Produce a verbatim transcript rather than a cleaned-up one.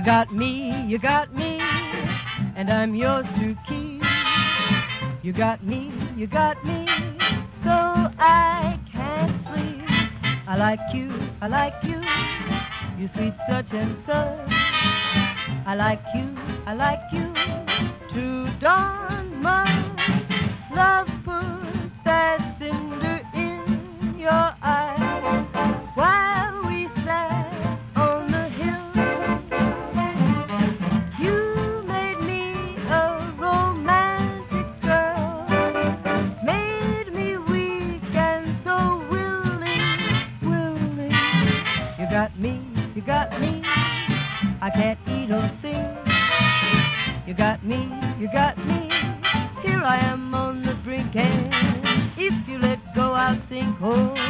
got me, you got me, and I'm yours to keep. You got me, you got me, so I can't sleep. I like you, I like you, you sweet such and such. I like you, I like you, too darn much. Love put that cinder in your eye while we sat on the hill. You made me a romantic girl, made me weak and so willing, willing. You got me, you got me, I can't eat or sing. You got me, you got me, here I am on the brink, and if you let go I'll sink. Oh,